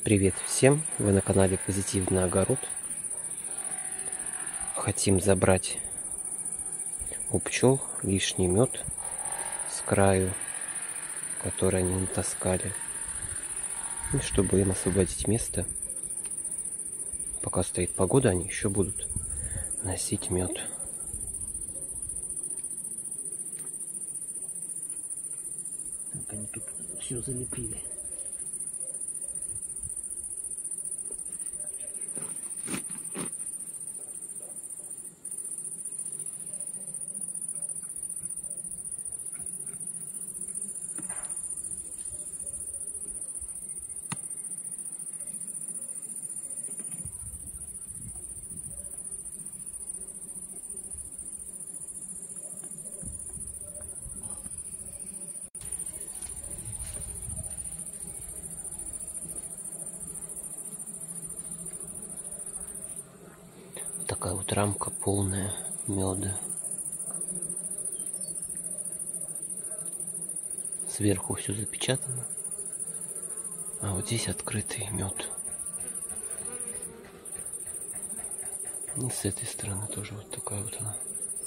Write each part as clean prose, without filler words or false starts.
Привет всем! Вы на канале Позитивный огород. Хотим забрать у пчел лишний мед с краю, который они натаскали, и чтобы им освободить место. Пока стоит погода, они еще будут носить мед. Так они тут все залепили. Такая вот рамка полная меда. Сверху все запечатано, а вот здесь открытый мед. И с этой стороны тоже вот такая вот она.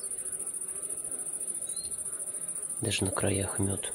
Даже на краях мед.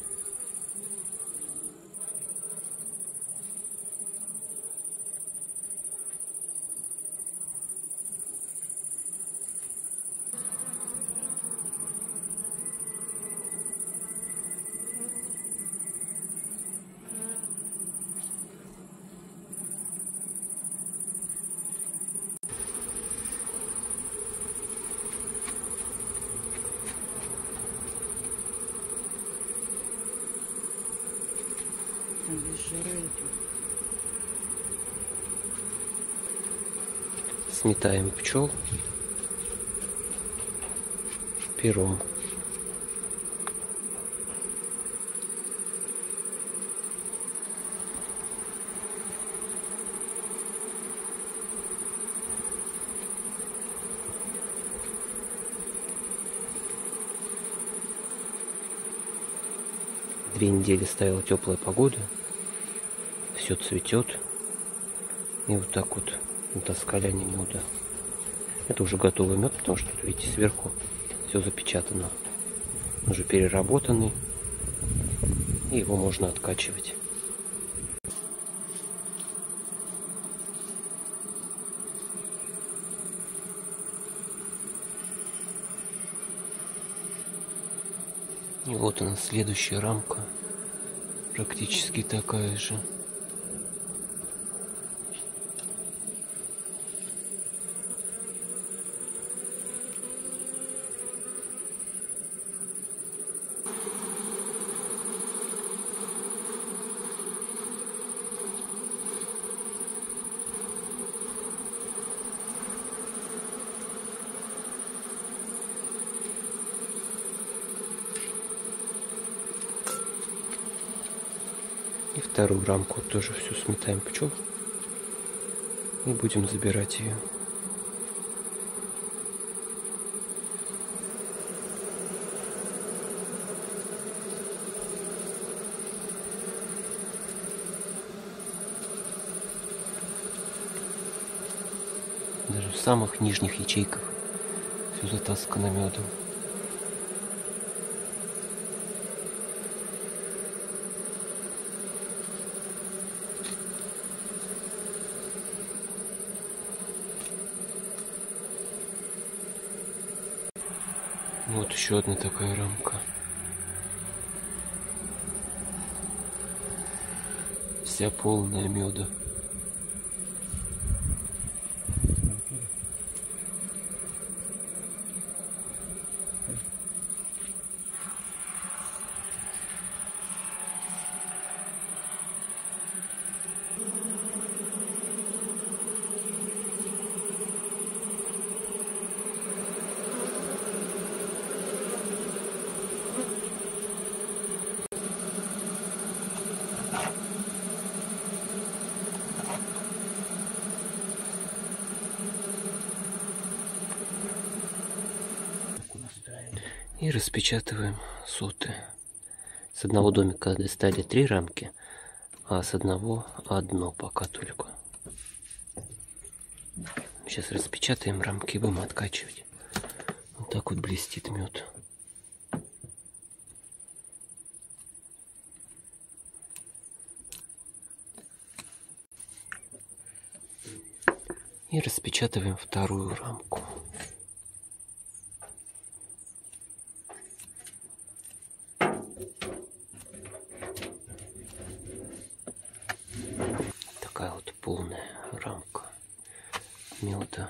Сметаем пчел пером. Две недели стояла теплая погода, все цветет, и вот так вот натаскали они меда. Это уже готовый мед, потому что, видите, сверху все запечатано, уже переработанный, и его можно откачивать. И вот она, следующая рамка, практически такая же. И вторую рамку тоже всю сметаем пчел и будем забирать ее. Даже в самых нижних ячейках все затаскано медом. Вот еще одна такая рамка. Вся полная меда. И распечатываем соты. С одного домика достали 3 рамки, А с одного одно пока только. Сейчас распечатаем рамки и будем откачивать. Вот так вот блестит мед. И распечатываем вторую рамку. Такая вот полная рамка меда.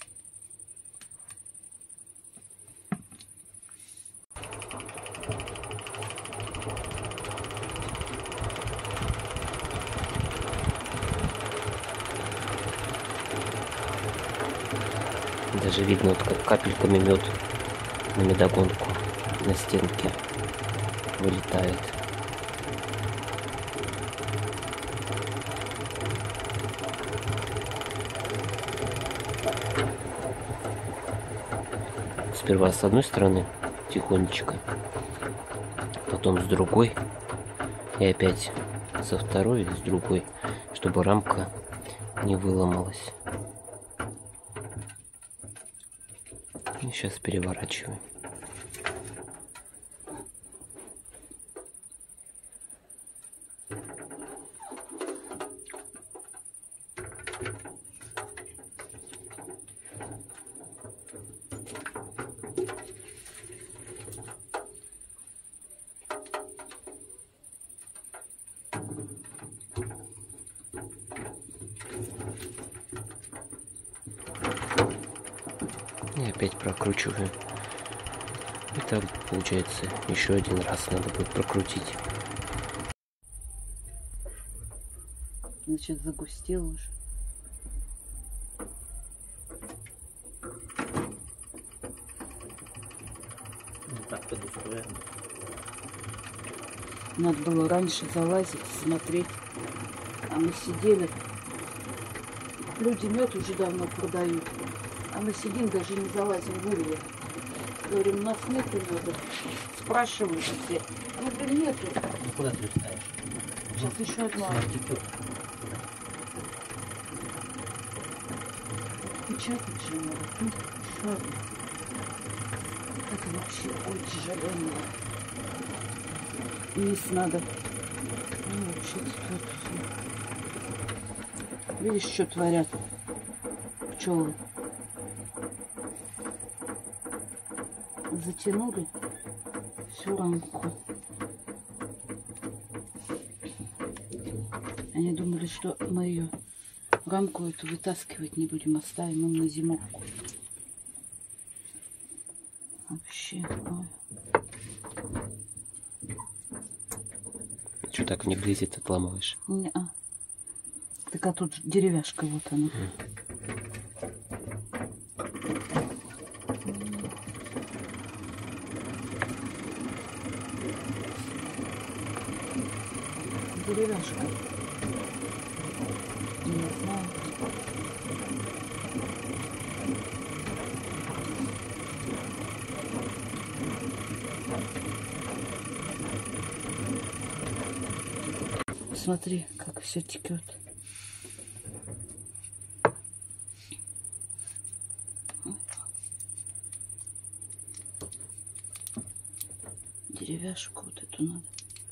Даже видно, вот как капельками мед на медогонку на стенке вылетает. Сперва с одной стороны тихонечко, потом с другой, и опять со второй и с другой, чтобы рамка не выломалась. И сейчас переворачиваем. И опять прокручиваем. И так получается еще один раз надо будет прокрутить. Значит, загустел уже. Ну так подустроено. Надо было раньше залазить, смотреть. А мы сидели. Люди мед уже давно продают. А мы сидим, даже не залазим в улье. Говорим, у нас нету меда. Спрашивают все. Я говорю, нету. Ну куда ты ставишь? Сейчас еще одна. Текет. Печатать же надо. Ну, еще одна. Это вообще ой, тяжеленная. Вниз надо. Ну, вообще тут все. Видишь, что творят пчелы. Затянули всю рамку. Они думали, что мы ее рамку эту вытаскивать не будем, оставим им на зимовку. Вообще. Ой. Что так не влезет, отламываешь? Не-а. Так а тут деревяшка, вот она. Деревяшка. Не знаю. Смотри, как все текет. Деревяшку вот эту надо.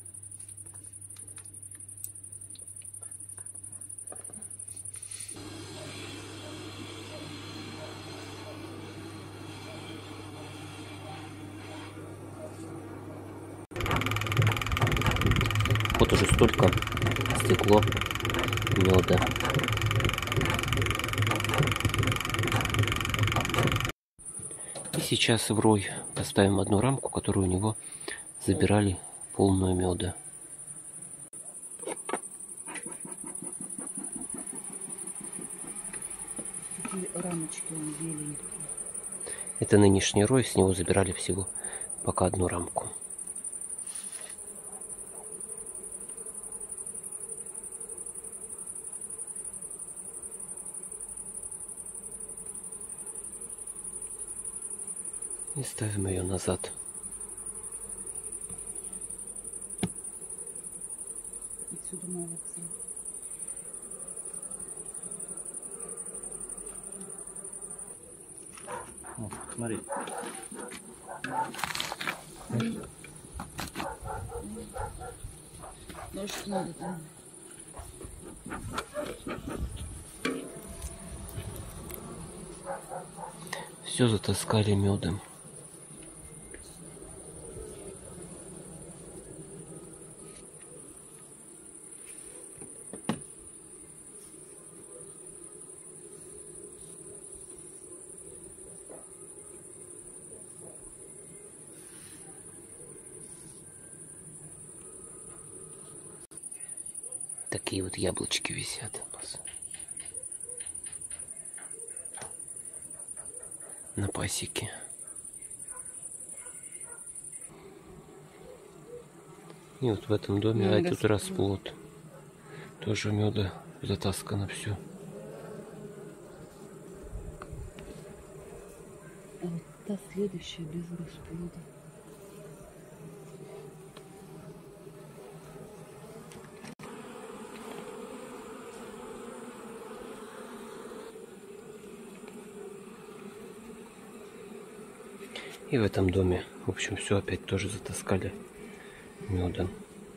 Вот уже столько стекло меда. И сейчас в рой поставим одну рамку, которую у него забирали полную меда. Такие рамочки он беленькие. Это нынешний рой, с него забирали всего пока одну рамку. И ставим ее назад. Отсюда надо Смотри. Ну что надо там? Все затаскали медом. Такие вот яблочки висят у нас на пасеке. И вот в этом доме, а тут расплод. Тоже меда затаскано все. А вот та следующая без расплода. И в этом доме, в общем, все опять тоже затаскали медом.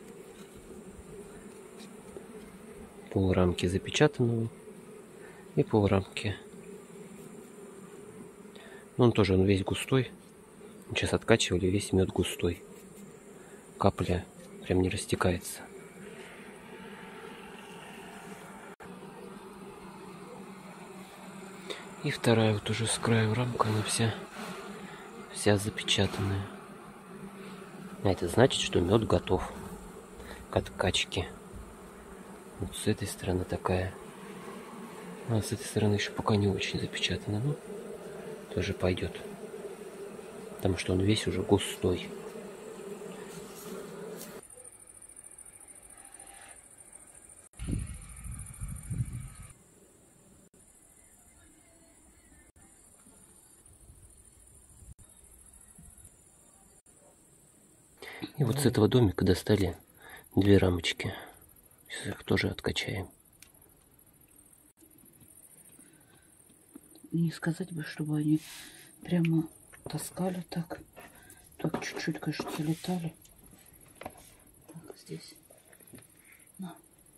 Полрамки запечатанного и полрамки. Но он тоже, он весь густой. Сейчас откачивали, весь мед густой. Капля прям не растекается. И вторая вот уже с краю рамка, она вся запечатанная. А это значит, что мед готов к откачке. Вот с этой стороны такая. А с этой стороны еще пока не очень запечатана. Ну, тоже пойдет. Потому что он весь уже густой. И вот с этого домика достали 2 рамочки. Сейчас их тоже откачаем. Не сказать бы, чтобы они прямо таскали так. Так чуть-чуть, кажется, летали. Так, здесь. На.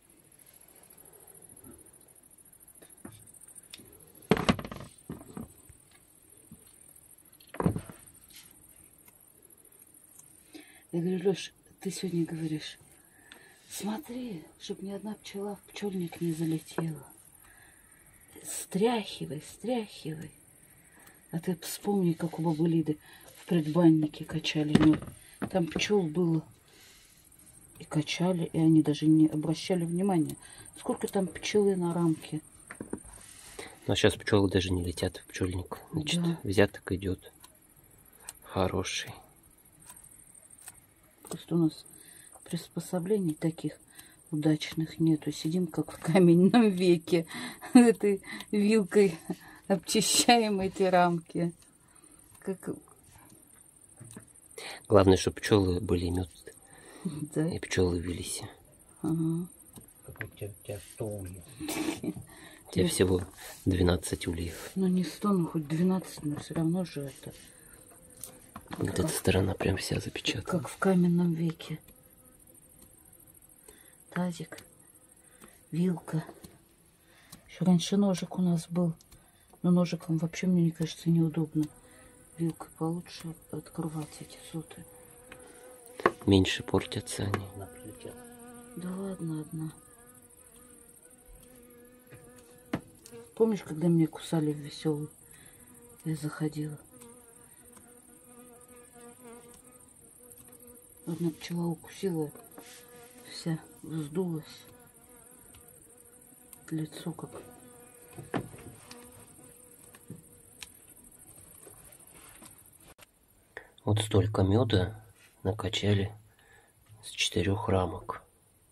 Я говорю, Леш, ты сегодня говоришь, смотри, чтобы ни одна пчела в пчельник не залетела. Стряхивай, стряхивай. А ты вспомни, как у бабы Лиды в предбаннике качали мед. Там пчел было. И качали, и они даже не обращали внимания. Сколько там пчелы на рамке. Но сейчас пчелы даже не летят в пчельник. Значит, Да. взяток идет хороший. Просто у нас приспособлений таких удачных нету. Сидим как в каменном веке. Этой вилкой обчищаем эти рамки. Как... Главное, чтобы пчелы были мед. Да. И пчелы вились. Ага. Какой у тебя 100 ульев. У тебя всего 12 ульев. Ну не 100, ну хоть 12, но все равно же это... Вот эта сторона прям вся запечатана. Как в каменном веке. Тазик, вилка. Еще раньше ножик у нас был. Но ножиком вообще, мне кажется, неудобно. Вилкой получше открывать эти соты. Меньше портятся они. Она прилетела. Да ладно, одна. Помнишь, когда меня кусали в веселую? Я заходила. Одна пчела укусила, вся вздулась. Лицо как... Вот столько меда накачали с 4 рамок.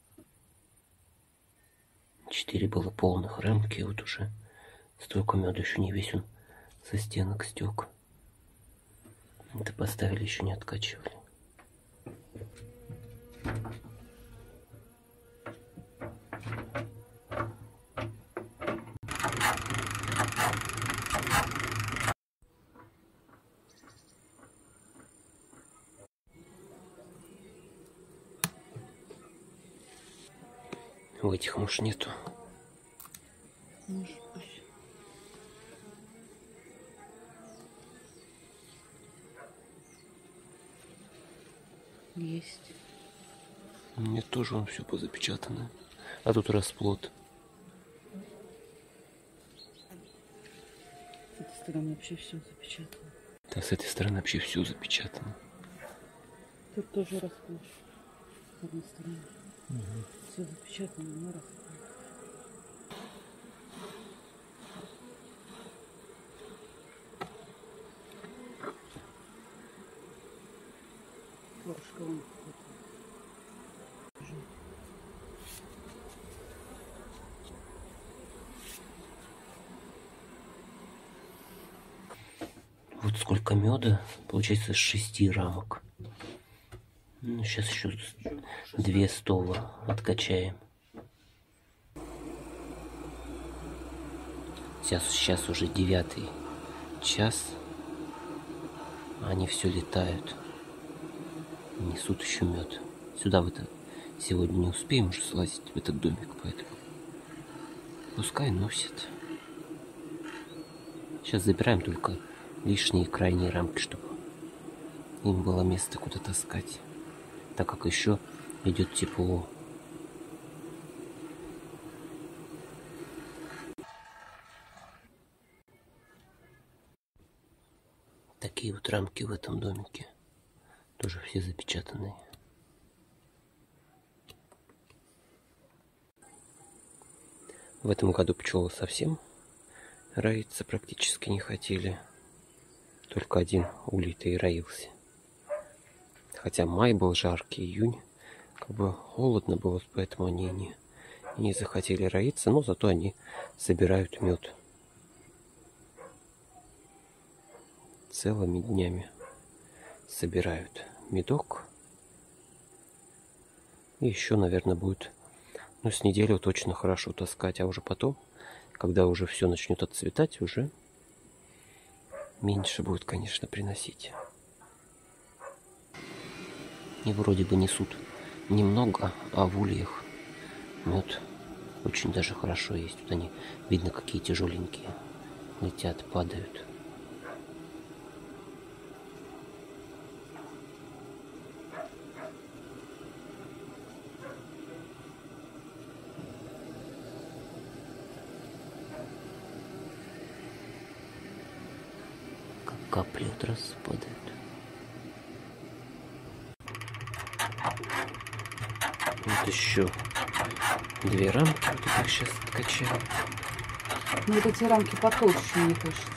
4 было полных рамки, и вот уже столько меда, еще не весь он со стенок стек. Это поставили, еще не откачивали. У этих, может, нету. Может быть. Есть. Нет, тоже он все позапечатано. А тут расплод. С этой стороны вообще все запечатано. Да, с этой стороны вообще все запечатано. Тут тоже расплод. С одной стороны. Все запечатано, но расплод. Горошко вон какое-то. Вот сколько меда. Получается 6 рамок. Ну, сейчас еще 2 стола откачаем. Сейчас уже 9 час. Они все летают. Несут еще мед. Сюда в это сегодня не успеем уже слазить в этот домик, поэтому пускай носят. Сейчас забираем только лишние крайние рамки, чтобы им было место куда таскать, так как еще идет тепло. Такие вот рамки в этом домике. Тоже все запечатанные. В этом году пчелы совсем роиться практически не хотели. Только один улей-то и роился. Хотя май был жаркий, июнь. Как бы холодно было, поэтому они не захотели роиться. Но зато они собирают мед. Целыми днями собирают медок. И еще, наверное, будет, ну, с неделю точно хорошо таскать. А уже потом, когда уже все начнет отцветать, уже меньше будет, конечно, приносить. И вроде бы несут немного, а в ульях мед очень даже хорошо есть. Тут они, видно, какие тяжеленькие. Летят, падают. Капли вот раз падают. Вот еще 2 рамки. Вот их сейчас откачаем. Ну вот эти рамки потолще, мне кажется.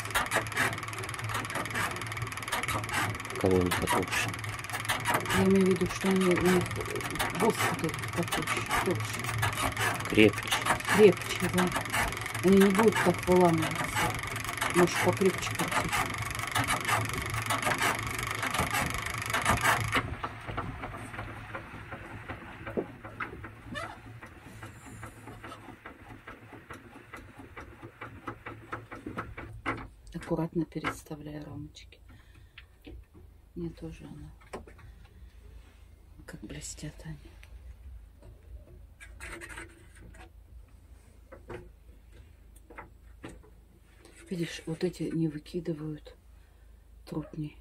Кого он потолще? Я имею в виду, что они у них воск вот этот потолще. Крепче. Крепче, да. Они не будут так выламываться. Может, покрепче крутить. Аккуратно переставляю рамочки. Мне тоже она. Как блестят они. Видишь, вот эти не выкидывают трутни.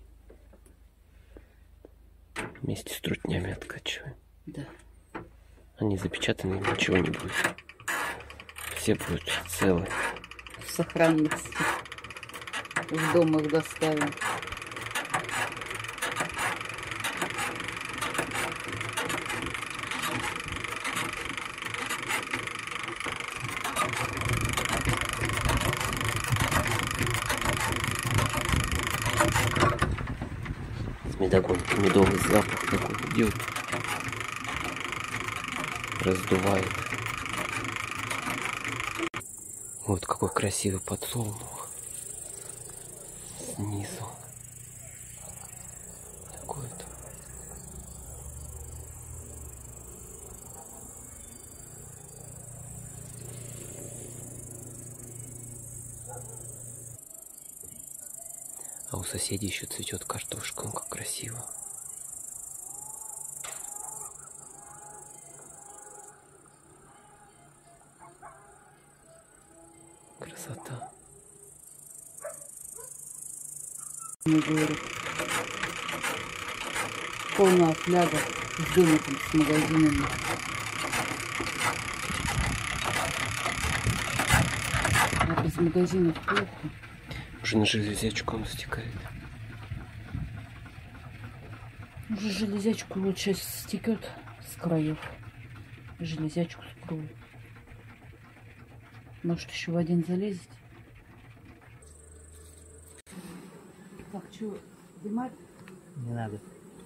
Вместе с трутнями откачиваем. Да. Они запечатаны, ничего не будет. Все будут целы. В сохранности. В дом их доставим. Медогонки, медовый запах такой идет, раздувает. Вот какой красивый подсолнух снизу. Такой вот. А у соседей еще цветет картошка, ну как красиво. Красота. Не говорю. Полная фляга с дымом, с магазинами. А без магазинов плохо. Уже на железячку он стекает. Уже железячку лучше стекет с краев. Железячку скрою. Может, еще в один залезет. Так, что, дымать? Не надо.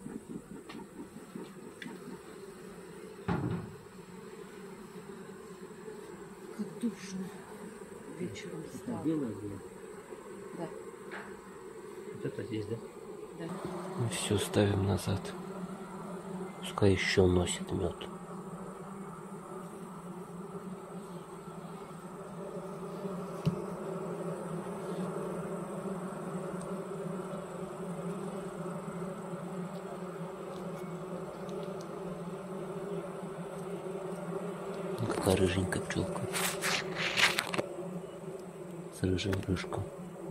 Как душно. Вечером стало. Белое было. Да. Вот это здесь, да? Да. Мы все ставим назад. Пускай еще носит мед. Какая рыженькая пчелка. С рыжим брюшком.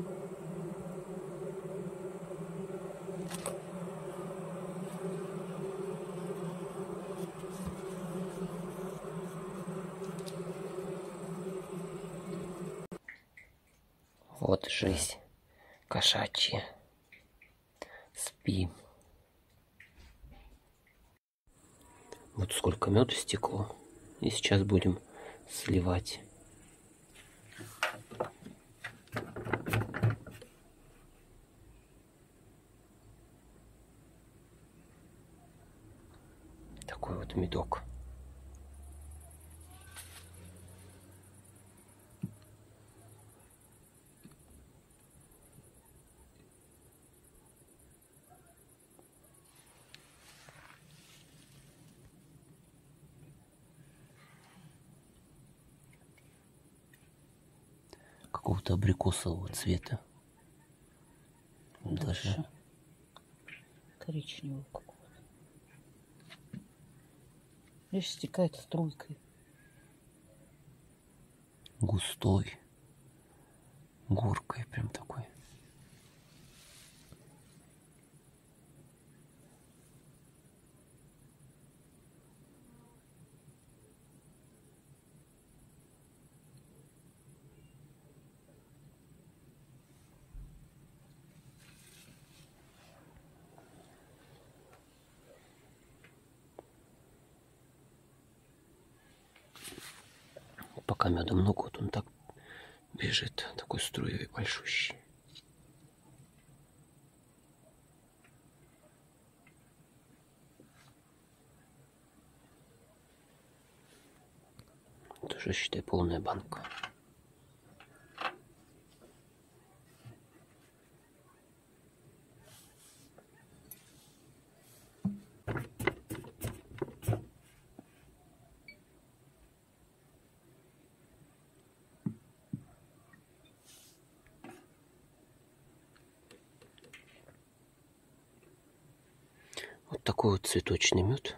Вот жизнь кошачья. Спи. Вот сколько меда стекло. И сейчас будем сливать. Такой вот медок. Какого-то абрикосового цвета. Даже коричневого какого-то. Лишь стекает струйкой. густой. Горкой прям такой. Пока меда много, вот он так бежит, такой струей большущий. Это уже, считай, полная банка. Вот такой вот цветочный мед.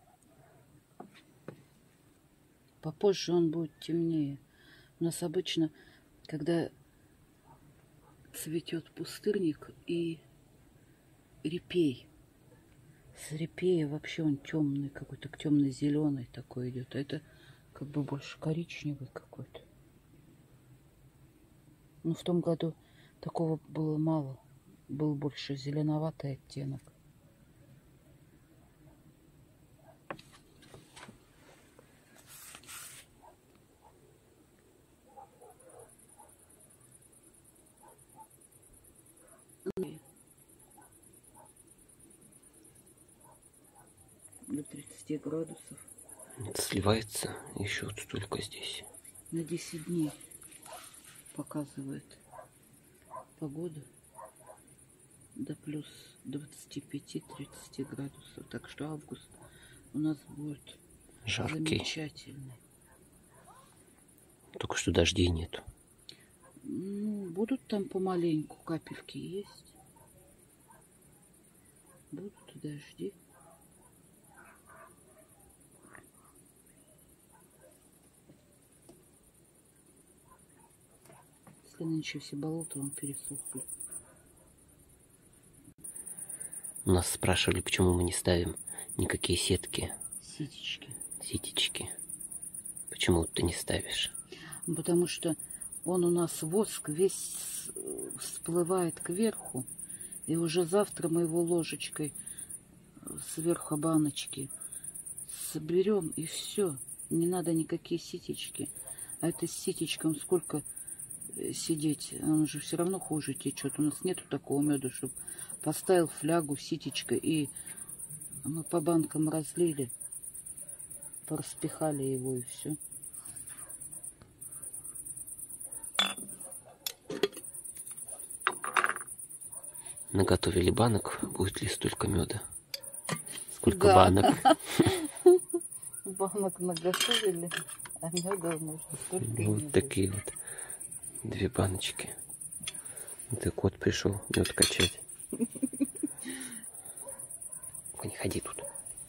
Попозже он будет темнее. У нас обычно, когда цветет пустырник и репей, с репея вообще он темный, какой-то темно-зеленый такой идет. А это как бы больше коричневый какой-то. Но в том году такого было мало. Был больше зеленоватый оттенок. До 30 градусов. Сливается еще вот столько здесь. На 10 дней показывает погода до плюс 25-30 градусов. Так что август у нас будет Жаркий. замечательный. Только что дождей нет. Ну, будут там помаленьку капельки есть. Будут и дожди. Нынче все болота он пересохли. У нас спрашивали, почему мы не ставим никакие сетки. Ситечки. Ситечки. Почему ты не ставишь? Потому что он у нас воск весь всплывает кверху. И уже завтра мы его ложечкой сверху баночки соберем, и все. Не надо никакие ситечки. А это с ситечком сколько сидеть? Он же все равно хуже течет. У нас нету такого меда, чтобы поставил флягу, ситечко, и мы по банкам разлили, пораспихали его, и все. Наготовили банок, будет ли столько меда? Сколько Да. банок? Банок наготовили, а меда нужно столько. Вот такие вот 2 баночки. Это кот пришел мед качать. Не ходи тут.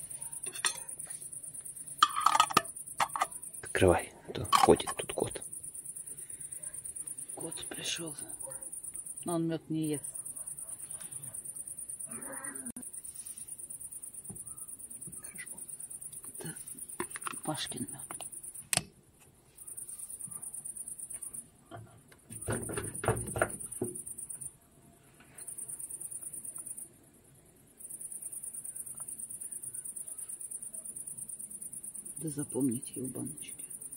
Открывай, а то ходит тут кот. Кот пришел, но он мед не ест. Это Пашкин мед. Да запомните его баночки.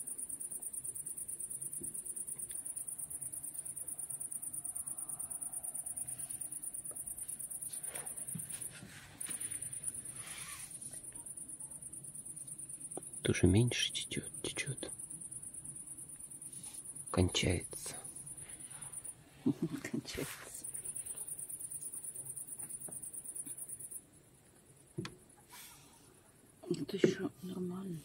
Тоже меньше течет. Кончается. Кончается. Это еще нормально.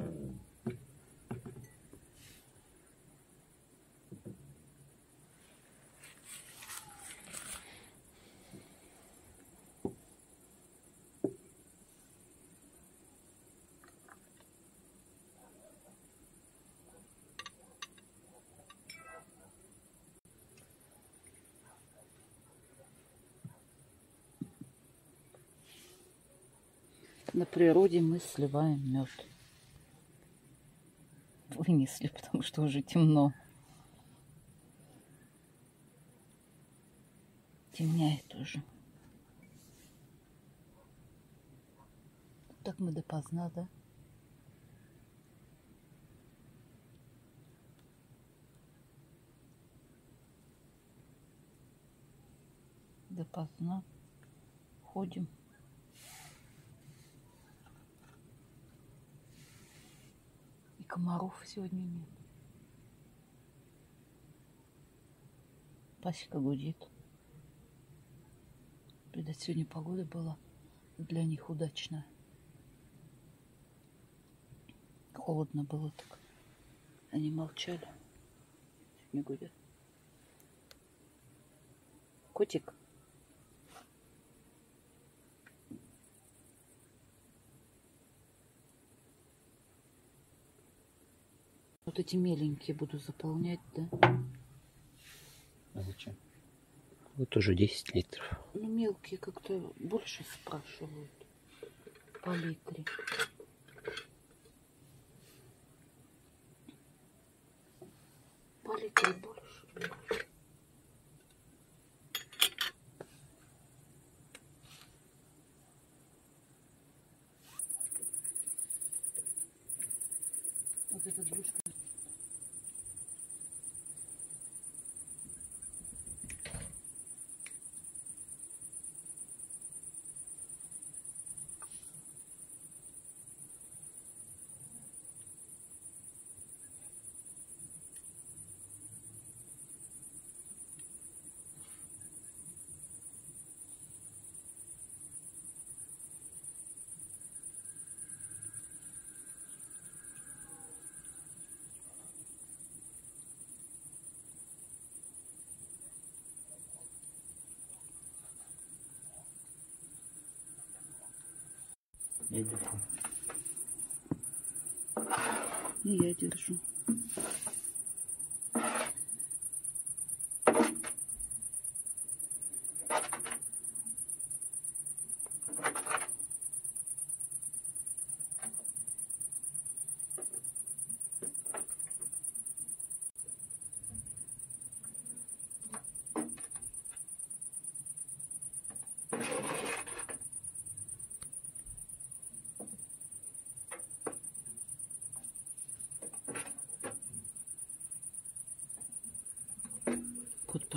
На природе мы сливаем мед. Вынесли, потому что уже темно. Темняет уже. Так мы допоздна, да? Допоздна ходим. Комаров сегодня нет. Пасека гудит. Видать, сегодня погода была для них удачная. Холодно было так. Они молчали. Не гудят. Котик. Вот эти меленькие буду заполнять, да? А зачем? Вот уже 10 литров. Ну, мелкие как-то больше спрашивают по литре. По литре больше. Вот эта двушка. Я держу. И я держу.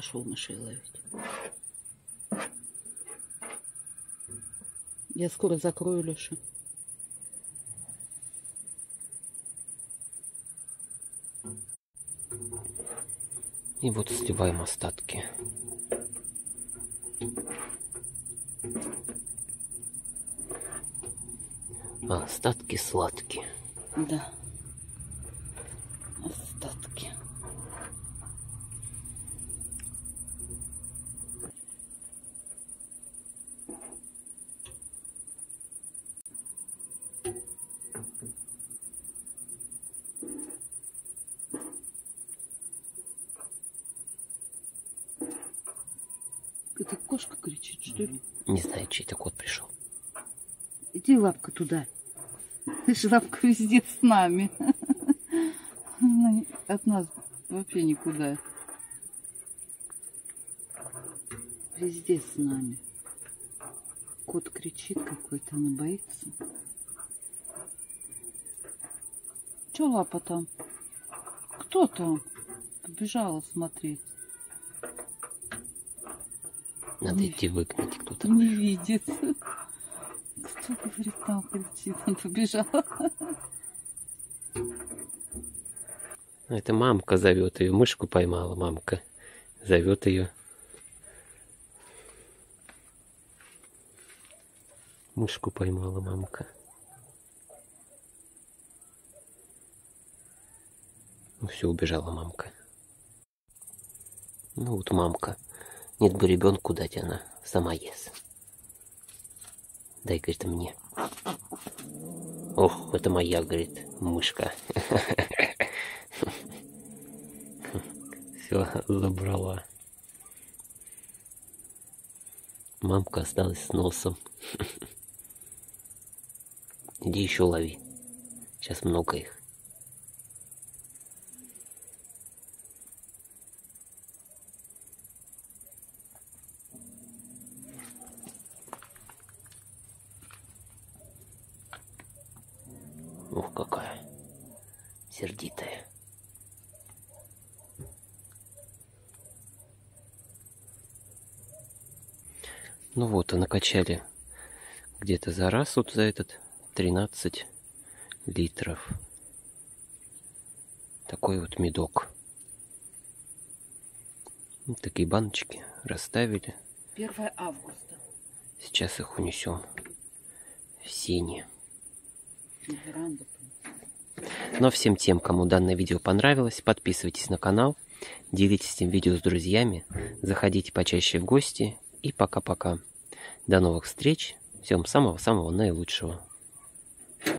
пошел мышей ловить. Я скоро закрою, Леша. И вот сливаем остатки. А остатки сладкие. Да. Остатки. Это кошка кричит, что ли? Не знаю, чей-то кот пришел. Иди, лапка, туда. Ты же, лапка, везде с нами. От нас вообще никуда. Везде с нами. Кот кричит какой-то, она боится. Че лапа там? Кто там? Побежала смотреть. Надо идти выгнать, кто-то. Не видит. Кто, говорит, там кричит? Он побежал. Это мамка зовет ее. Мышку поймала мамка. Зовет ее. Мышку поймала мамка. Ну все, убежала мамка. Ну вот мамка. Нет бы ребенку дать, она сама ест. Дай, говорит, мне. Ох, это моя, говорит, мышка. Все, забрала. Мамка осталась с носом. Иди еще лови. Сейчас много их. Ух, какая сердитая. Ну вот, и накачали где-то за раз, вот за этот 13 литров. Такой вот медок. Вот такие баночки расставили. 1 августа. Сейчас их унесем в сени. Ну а всем тем, кому данное видео понравилось, подписывайтесь на канал, делитесь этим видео с друзьями, заходите почаще в гости и пока-пока. До новых встреч, всем самого-самого наилучшего.